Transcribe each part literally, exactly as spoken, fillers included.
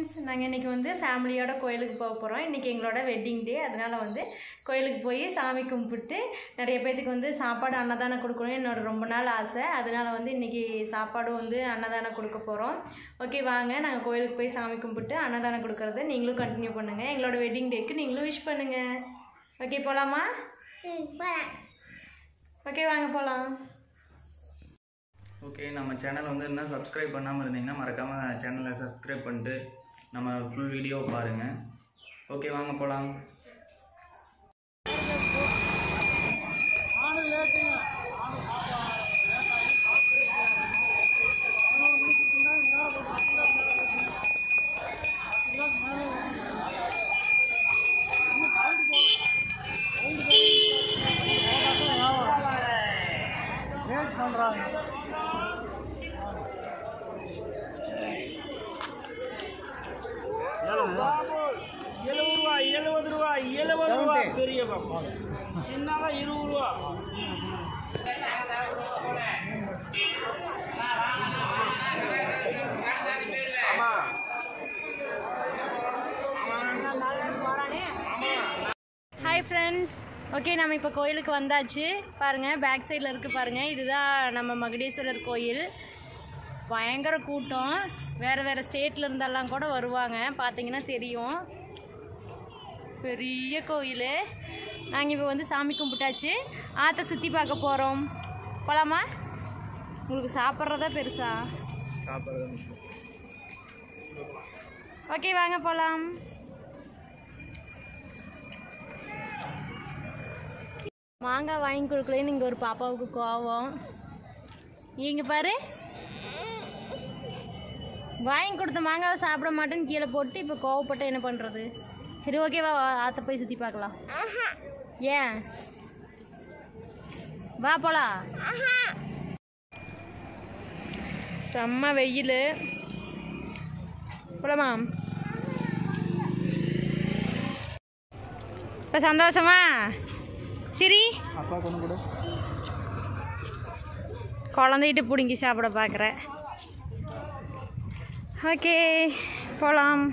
Friends, நாங்கள் இன்றைக்கி வந்து ஃபேமிலியோட கோயிலுக்கு போக போகிறோம். இன்றைக்கி எங்களோட வெட்டிங் டே. அதனால் வந்து கோயிலுக்கு போய் சாமி கும்பிட்டு நிறைய பேர்த்துக்கு வந்து சாப்பாடு அன்னதானம் கொடுக்கணும் என்னோட ரொம்ப நாள் ஆசை. அதனால் வந்து இன்றைக்கி சாப்பாடு வந்து அன்னதானம் கொடுக்க போகிறோம். ஓகே, வாங்க நாங்கள் கோயிலுக்கு போய் சாமி கும்பிட்டு அன்னதானம் கொடுக்குறத நீங்களும் கண்டினியூ பண்ணுங்கள். எங்களோட வெட்டிங் டேக்கு நீங்களும் விஷ் பண்ணுங்கள். ஓகே, போகலாமா? ஓகே, வாங்க போகலாம். ஓகே, நம்ம சேனல் வந்து என்ன சப்ஸ்கிரைப் பண்ணாமல் இருந்தீங்கன்னா மறக்காமல் சேனலை சப்ஸ்கிரைப் பண்ணிட்டு நம்ம ஃபுல் வீடியோ பாருங்கள். ஓகே, வாங்க போகலாம். எழுபது ரூபா எழுபது ரூபா எழுபது ரூபா பெரிய பாப்பா சின்னதா இருபது ரூபா. ஹாய் ஃப்ரெண்ட்ஸ், ஓகே நம்ம இப்போ கோயிலுக்கு வந்தாச்சு. பாருங்கள், பேக் சைடில் இருக்குது பாருங்கள். இதுதான் நம்ம மகுடேஸ்வரர் கோயில். பயங்கர கூட்டம். வேறு வேறு ஸ்டேட்டில் இருந்தெல்லாம் கூட வருவாங்க, பார்த்தீங்கன்னா தெரியும். பெரிய கோயில். நாங்கள் இப்போ வந்து சாமி கும்பிட்டாச்சு. ஆற்றை சுற்றி பார்க்க போகிறோம். போகலாமா? உங்களுக்கு சாப்பிட்றதா பெருசா? ஓகே, வாங்க போகலாம். மாங்காய் வாங்கி கொடுக்கலன்னு இங்கே ஒரு பாப்பாவுக்கு கோவம். இங்கே பாரு, வாங்கி கொடுத்த மாங்காவை சாப்பிட மாட்டேன்னு கீழே போட்டு இப்போ கோவப்பட்டு என்ன பண்ணுறது? சரி, ஓகேவா, ஆற்ற போய் சுற்றி பார்க்கலாம். ஏன்? வா போலாம். செம்ம வெயில். போலாமா? இப்போ சந்தோஷமா? சரி, அப்பா கொண்டு கூட குழந்தைகிட்ட பிடுங்கி சாப்பிட பார்க்குறேன். ஓகே, போகலாம்.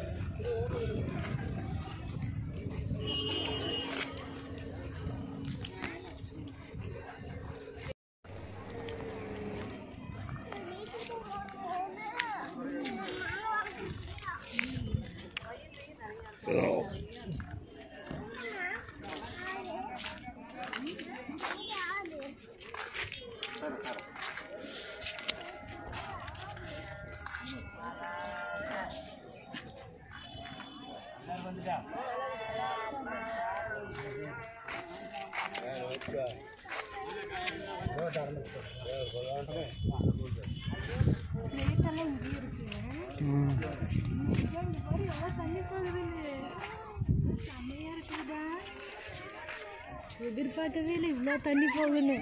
எதிர்பார்க்கவே இல்லை இவ்வளோ தண்ணி போகுன்னு.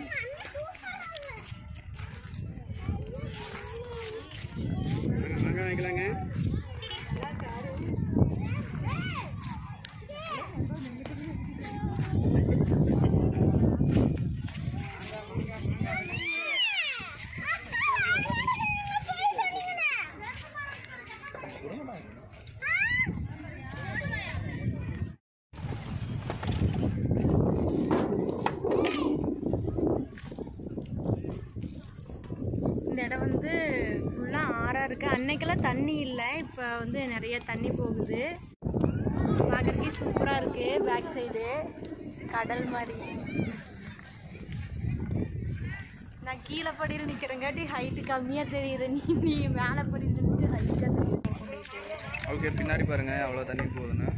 வாங்கிக்கலாங்க. இந்த இடம் வந்து ஃபுல்லாக ஆறாக இருக்குது. அன்னைக்கெல்லாம் தண்ணி இல்லை, இப்போ வந்து நிறைய தண்ணி போகுது. பார்க்குறதுக்கே சூப்பராக இருக்குது. பேக் சைடு கடல் மாதிரி. நான் கீழே படியில் நிற்கிறேங்காட்டி ஹைட்டு கம்மியாக தெரியுற. நீ நீ மேலே படியில் நின்று ஹைட்டாக தெரியுற. ஓகே, பின்னாடி பாருங்கள் அவ்வளோ தண்ணி போகுதுன்னு.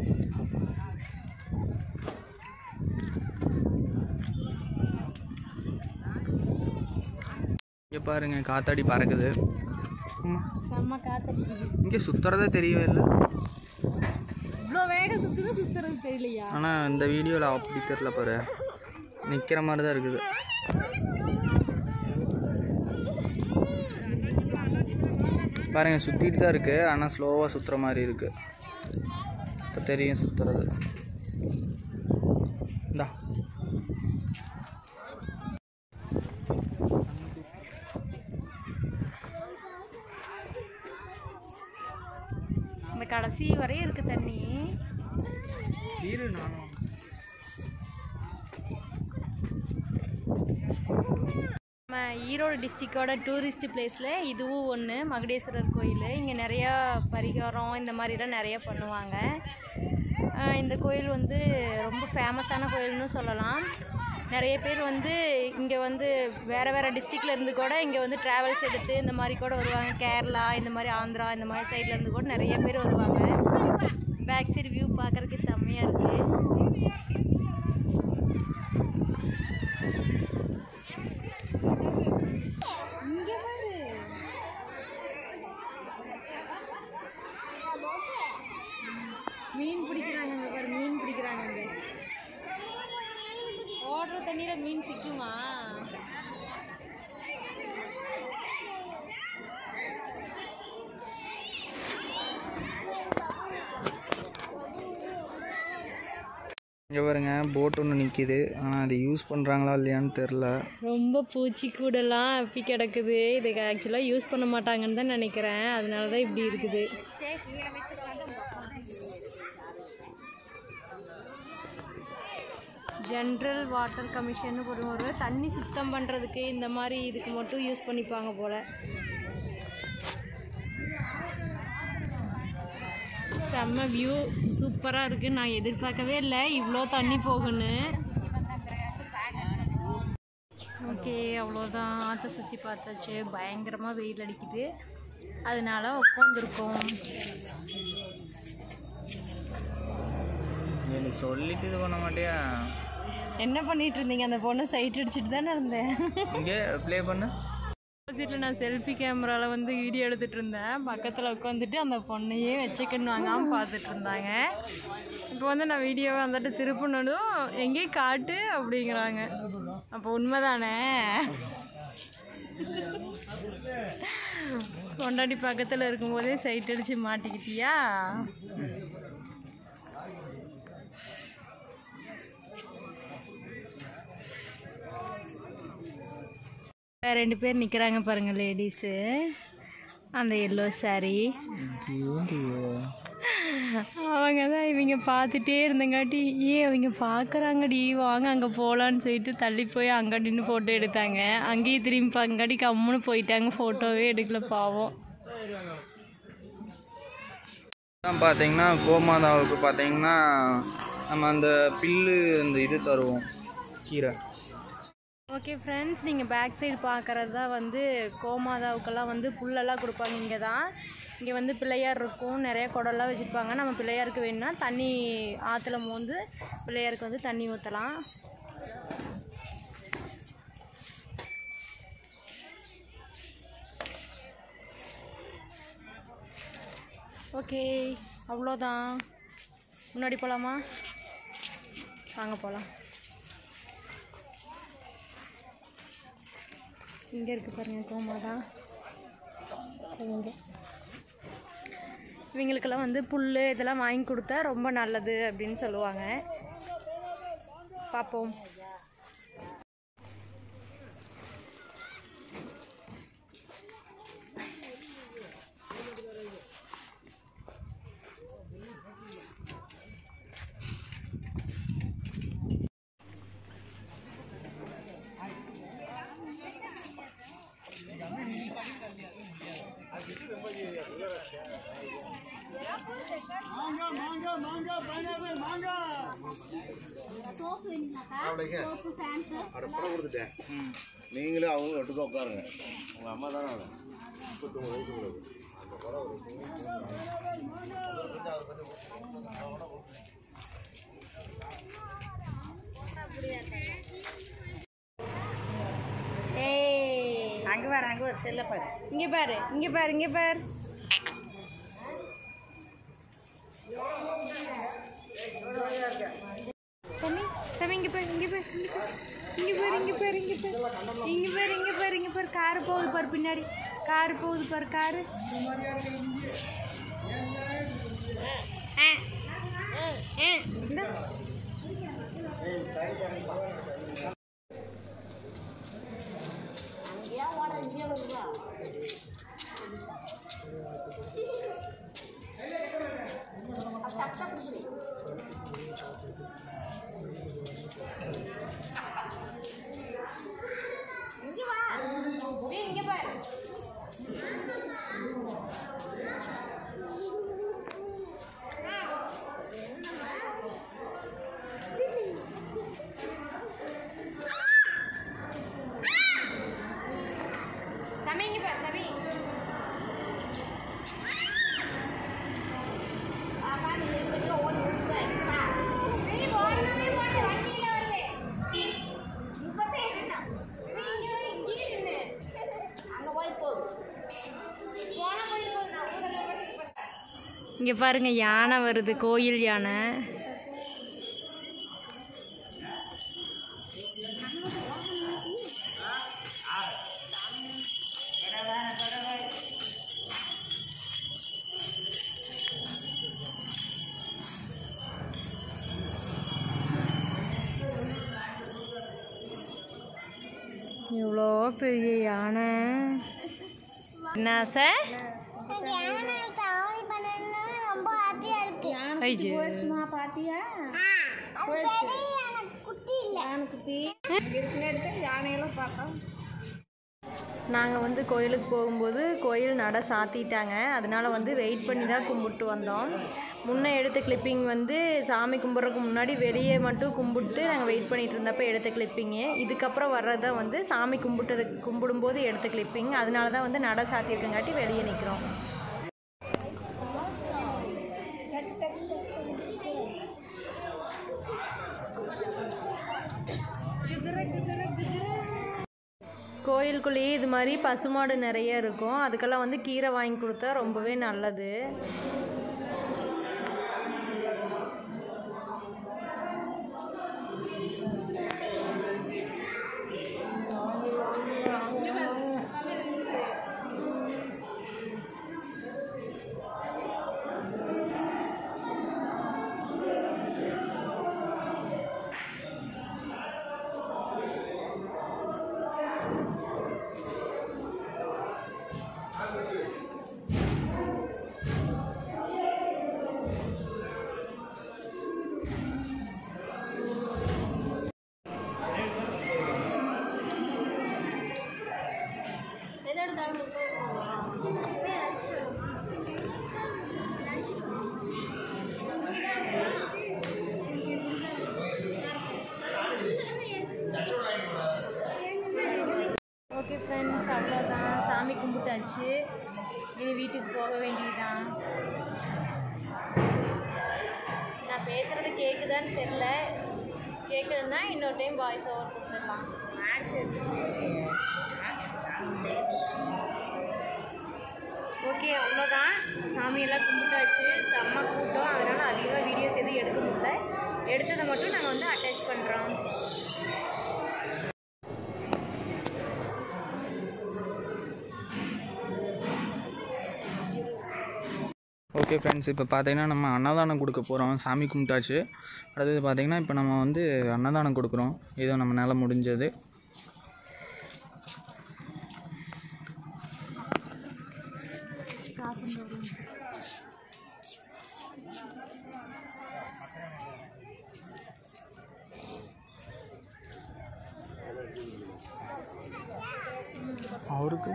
இங்கே பாருங்க, காத்தாடி பறக்குது. செம்ம காத்தடிக்குது. இங்கே சுற்றுறதே தெரியவே இல்லை. இவ்வளோ வேகம் சுற்றுறது சுற்றுறது தெரியலையா? ஆனால் இந்த வீடியோவில் அப்படி தெரில பாரு, நிற்கிற மாதிரி தான் இருக்குது. பாருங்கள், சுற்றிட்டு தான் இருக்குது, ஆனால் ஸ்லோவாக சுற்றுற மாதிரி இருக்குது. இப்போ தெரியும் சுற்றுறது. இந்தா கடைசி வரையும் இருக்குது தண்ணி. இரு நானும் நம்ம ஈரோடு டிஸ்ட்ரிக்டோட டூரிஸ்ட் பிளேஸில் இதுவும் ஒன்று, மகுடேஸ்வரர் கோயில். இங்கே நிறையா பரிகாரம் இந்த மாதிரிலாம் நிறையா பண்ணுவாங்க. இந்த கோயில் வந்து ரொம்ப ஃபேமஸான கோயில்னு சொல்லலாம். நிறைய பேர் வந்து இங்கே வந்து வேறு வேறு டிஸ்ட்ரிக்டில் இருந்து கூட இங்கே வந்து ட்ராவல்ஸ் எடுத்து இந்த மாதிரி கூட வருவாங்க. கேரளா, இந்த மாதிரி ஆந்திரா, இந்த மாதிரி சைடில் இருந்து கூட நிறைய பேர் வருவாங்க. பேக் சைடு வியூ பார்க்குறதுக்கு செம்மையாக இருக்குது. மீன் பிடிக்கிறாங்க இங்கே பாரு, மீன் பிடிக்கிறாங்க. இங்கே ஓடுற தண்ணியில் மீன் சிக்குமா? இங்கே பாருங்க, போட் ஒன்று நிற்கிது. ஆனால் அது யூஸ் பண்ணுறாங்களா இல்லையான்னு தெரில. ரொம்ப பூச்சி கூடெல்லாம் அப்பி கிடக்குது. இதுக்கு ஆக்சுவலாக யூஸ் பண்ண மாட்டாங்கன்னு தான் நினைக்கிறேன். அதனால தான் இப்படி இருக்குது. ஜென்ரல் வாட்டர் கமிஷன் ஒரு தண்ணி சுத்தம் பண்ணுறதுக்கு இந்த மாதிரி இதுக்கு மட்டும் யூஸ் பண்ணிப்பாங்க போல். செம்ம வியூ சூப்பராக இருக்குது. நான் எதிர்பார்க்கவே இல்லை இவ்வளோ தண்ணி போகுன்னு. ஓகே, அவ்வளோதான். ஆற்றை சுற்றி பார்த்தாச்சு. பயங்கரமாக வெயில் அடிக்குது, அதனால உட்காந்துருக்கோம். நீ சொல்லிட்டு இது பண்ண மாட்டியா? என்ன பண்ணிட்டு இருந்தீங்க? அந்த பொண்ணை சைட் அடிச்சுட்டு தானே இருந்தேன். இங்கே ப்ளே பண்ண ஆப்போசிட்டில் நான் செல்ஃபி கேமராவில் வந்து வீடியோ எடுத்துகிட்டு இருந்தேன். பக்கத்தில் உட்காந்துட்டு அந்த பொண்ணையே வச்சுக்கன்னு வாங்காமல் பார்த்துட்டு இருந்தாங்க. இப்போ வந்து நான் வீடியோவை வந்துட்டு திருப்பினதும் எங்கேயும் காட்டு அப்படிங்கிறாங்க. அப்போ உண்மைதானே? கொண்டாடி பக்கத்தில் இருக்கும்போதே சைட் அடித்து மாட்டிக்கிட்டியா? ரெண்டு பேர் நிற்கிறாங்க பாருங்கள், லேடிஸு. அந்த எல்லோ சாரி அவங்க தான். இவங்க பார்த்துட்டே இருந்தங்காட்டி ஏ அவங்க பார்க்குறாங்கடி வாங்க அங்கே போகலான்னு சொல்லிட்டு தள்ளி போய் அங்கே நின்று ஃபோட்டோ எடுத்தாங்க. அங்கேயும் திரும்பி பார்க்கங்காட்டி கம்முன்னு போயிட்டாங்க, ஃபோட்டோவே எடுக்கல பாவம். பார்த்தீங்கன்னா கோமாதாவுக்கு பார்த்தீங்கன்னா நம்ம அந்த பில்லு அந்த இது தருவோம், கீரை. ஓகே ஃப்ரெண்ட்ஸ், நீங்கள் பேக் சைடு பார்க்குறது தான் வந்து கோமாதாவுக்கெல்லாம் வந்து புல்லெல்லாம் கொடுப்பாங்க. இங்கே தான் இங்கே வந்து பிள்ளையார் இருக்கும், நிறைய குடம்லாம் வச்சுருப்பாங்க. நம்ம பிள்ளையாருக்கு வேணும்னா தண்ணி ஆற்றுல மோந்து பிள்ளையாருக்கு வந்து தண்ணி ஊற்றலாம். ஓகே, அவ்வளோதான். முன்னாடி போகலாமா? வாங்க போகலாம். இங்கே இருக்குது பாருங்கள் கோமாதா. இங்கே இவங்களுக்கெல்லாம் வந்து புல் இதெல்லாம் வாங்கி கொடுத்தா ரொம்ப நல்லது அப்படின்னு சொல்லுவாங்க. பார்ப்போம். நீங்களும் அவங்க ஒட்டுக்க உட்காருங்க. உங்க அம்மா தானே முப்பத்தொம்பது வயசு கூடாது. அங்கே பாரு, அங்கே ஒரு செல்ல பாரு. இங்கே பாரு, இங்கே பாரு, இங்கே பாரு. தம்பி தம்பி இங்கே பாரு, இங்கே பாரு, இங்கே பாரு, இங்கே பாரு, இங்கே பாரு, இங்கே பாரு, இங்கே பாரு, இங்கே பாரு. காரு போகுது பாரு, பின்னாடி காரு போகுது பாரு, காரு. இந்த இங்கே வா, இங்கே பாரு. சமி இங்கே பாரு, சமி. இங்கே பாருங்க, யானை வருது, கோயில் யானை. எவ்வளோ பெரிய யானை. என்ன சார்? சும்மா பாத்தியா குட்டி யானை குட்டி எடுத்து யானையெல்லாம் பார்த்தோம். நாங்கள் வந்து கோயிலுக்கு போகும்போது கோயில் நட சாத்திட்டாங்க, அதனால வந்து வெயிட் பண்ணி தான் கும்பிட்டு வந்தோம். முன்னே எடுத்த கிளிப்பிங் வந்து சாமி கும்பிட்றதுக்கு முன்னாடி வெளியே மட்டும் கும்பிட்டு நாங்கள் வெயிட் பண்ணிகிட்டு இருந்தப்போ எடுத்த கிளிப்பிங்கு. இதுக்கப்புறம் வர்றதை வந்து சாமி கும்பிட்டது கும்பிடும்போது எடுத்த கிளிப்பிங். அதனால தான் வந்து நட சாத்தியிருக்கங்காட்டி வெளியே நிற்கிறோம். கோயிலுக்குள்ளேயே இது மாதிரி பசுமாடு நிறைய இருக்கும், அதுக்கெல்லாம் வந்து கீரை வாங்கி கொடுத்தா ரொம்பவே நல்லது. ஓகே ஃப்ரெண்ட்ஸ், அவ்வளோதான், சாமி கும்பிட்டாச்சு. இனி வீட்டுக்கு போக வேண்டியதுதான். நான் பேசுகிறது கேட்குதான்னு தெரில, கேட்குதுன்னா இன்னொரு டைம் வாய்ஸ் ஓவர் கொடுத்துடலாம். ஓகே, அவ்வளோதான், சாமியெல்லாம் கும்பிட்டாச்சு. செம்ம கூட்டம், அதனால் அதிகமாக வீடியோஸ் எதுவும் எடுக்க முடியல. எடுத்ததை மட்டும் நாங்கள் வந்து அட்டாச் பண்ணுறோம். ஓகே ஃப்ரெண்ட்ஸ், இப்போ பார்த்தீங்கன்னா நம்ம அன்னதானம் கொடுக்க போகிறோம். சாமி கும்பிட்டாச்சு. அடுத்தது பார்த்தீங்கன்னா இப்போ நம்ம வந்து அன்னதானம் கொடுக்குறோம். ஏதோ நம்மளால் முடிஞ்சது. அவருக்கு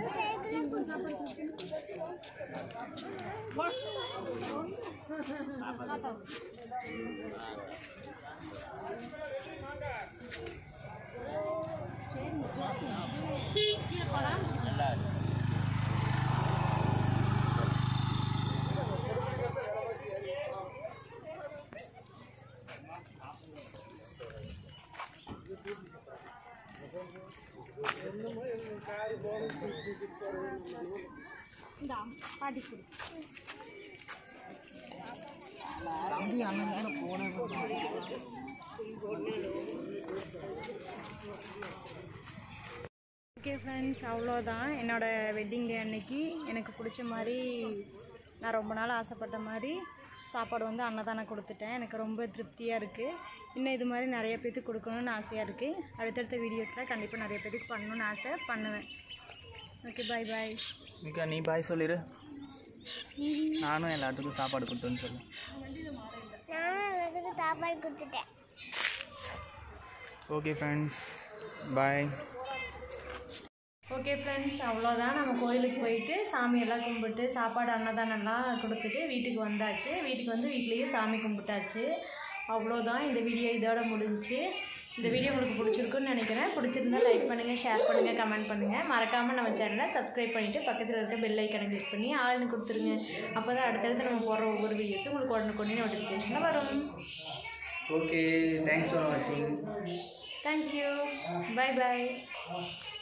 பாட்டி கொடு. ஓகே ஃப்ரெண்ட்ஸ், அவ்வளோதான். என்னோடய வெட்டிங் டே அன்னைக்கு எனக்கு பிடிச்ச மாதிரி, நான் ரொம்ப நாள் ஆசைப்பட்ட மாதிரி சாப்பாடு வந்து அன்னதானம் கொடுத்துட்டேன். எனக்கு ரொம்ப திருப்தியாக இருக்குது. இன்னும் இது மாதிரி நிறைய பேருக்கு கொடுக்கணுன்னு ஆசையாக இருக்குது. அடுத்தடுத்த வீடியோஸில் கண்டிப்பாக நிறைய பேருக்கு பண்ணணுன்னு ஆசை, பண்ணுவேன். ஓகே, பாய் பாய். மிக்கா, நீ பாய் சொல்லிடு. நானும் எல்லாத்துக்கும் சாப்பாடு கொடுத்தேன்னு சொல்லு. எல்லாத்துக்கும் சாப்பாடு கொடுத்துட்டேன். Okay friends, bye. Okay friends, அவ்வளோதான். நம்ம கோயிலுக்கு போயிட்டு சாமியெல்லாம் கும்பிட்டு சாப்பாடு அன்னதானம்லாம் கொடுத்துட்டு வீட்டுக்கு வந்தாச்சு. வீட்டுக்கு வந்து வீட்லேயே சாமி கும்பிட்டாச்சு. அவ்வளோதான். இந்த வீடியோ இதோட முடிஞ்சிச்சு. இந்த வீடியோ உங்களுக்கு பிடிச்சிருக்குன்னு நினைக்கிறேன். பிடிச்சிருந்தா லைக் பண்ணுங்கள், ஷேர் பண்ணுங்கள், கமெண்ட் பண்ணுங்கள். மறக்காமல் நம்ம சேனலை சப்ஸ்கிரைப் பண்ணிவிட்டு பக்கத்தில் இருக்க பெல் ஐக்கனை கிளிக் பண்ணி ஆள்னு கொடுத்துருங்க. அப்போ தான் அடுத்தடுத்து நம்ம போடுற ஒவ்வொரு வீடியோஸும் உங்களுக்கு உடனுக்குடனே நோட்டிஃபிகேஷனில் வரும். ஓகே, தேங்க்ஸ் ஃபார் வாட்சிங். தேங்க்யூ. பை பாய்.